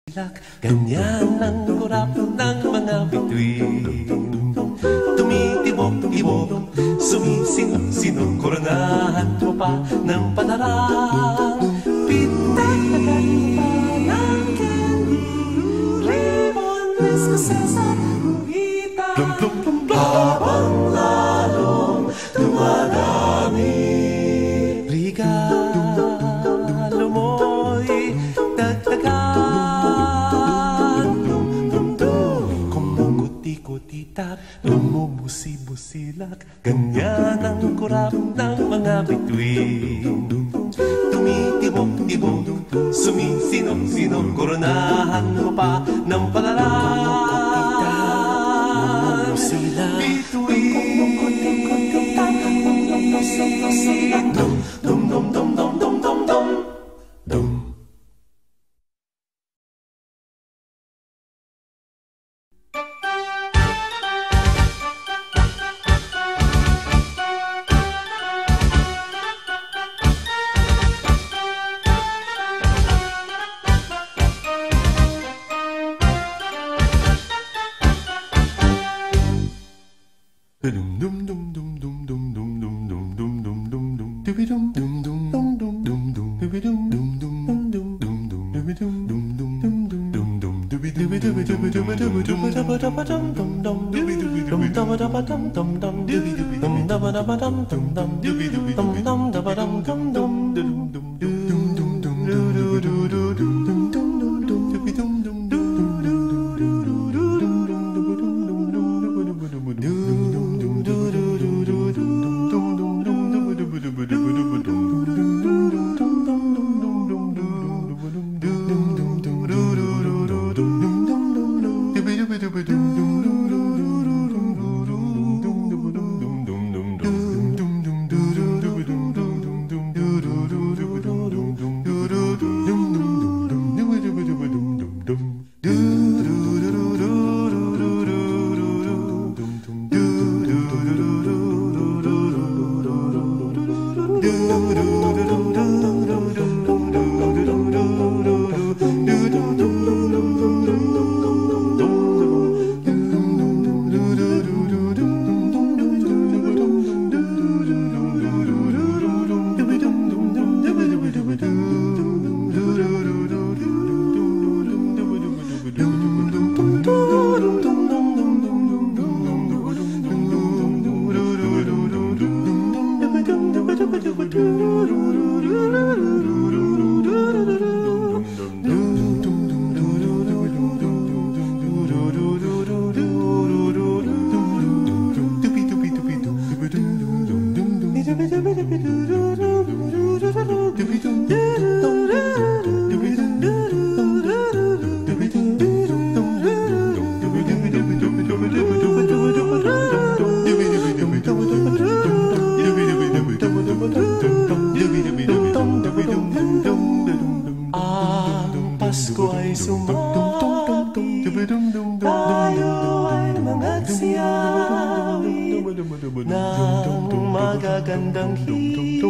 Ganyan ang kurap ng mga bituin. Tumitibok-ibok, sumisinong-sinong, koronahan mo pa ng panarang. Pitalagan pa ng candy, ribbon-less masasa, guhita. Habang lalong dumadami, regalo mo'y dagdagan. Kumukuti-kutitat, lumumusi-busilak, ganyan ang kurap ng mga bituin. Tumitibok-tibok, sumisinong-sinong, koronahan mo pa ng panarang. Bituin, dum-dum-dum-dum-dum-dum-dum. Magagandang himig,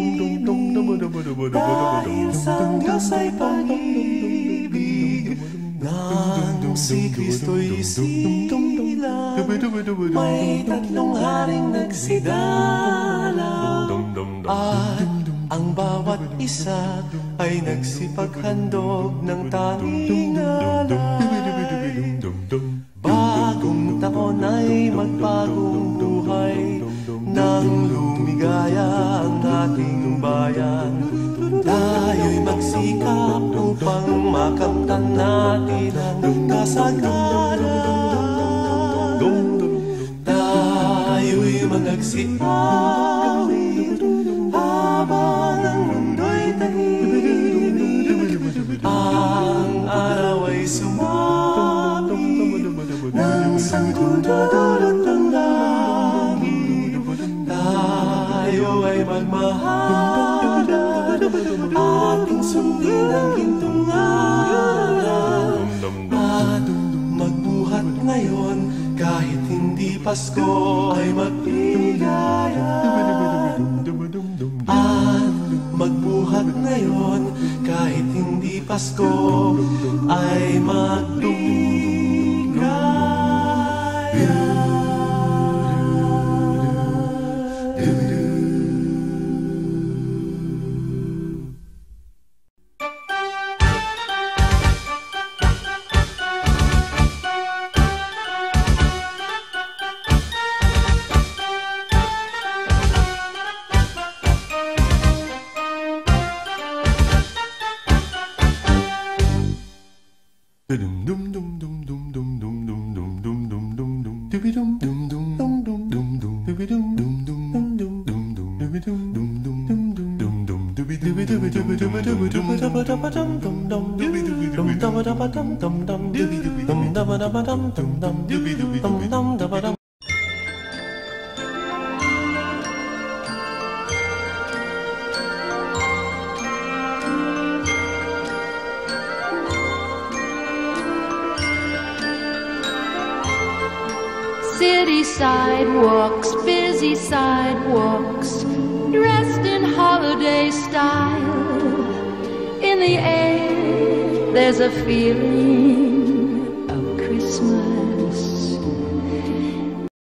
dahil sa Diyos ay pag-ibig. Nang si Kristo'y isilang, may tatlong haring nagsidalaw, at ang bawat isa ay nagsipaghandog ng tanging alay. Bagong taon ay magbagong buhay, nang lumigaya ang ating bayan. Tayo'y magsikap upang makamtan natin ang kasagaran. Tayo'y magagsiawit habang ang mundo'y tahimik. Ang araw ay sumapit ng sangkudulot ng langit. Tayo ay magmahalan, ating sundin ang gintong araw, at magbuhat ngayon kahit hindi Pasko ay magbigayan. At magbuhat ngayon kahit hindi Pasko Pasko ay matungkaya. City sidewalks, busy sidewalks, dressed in holiday style. In the air, there's a feeling of Christmas.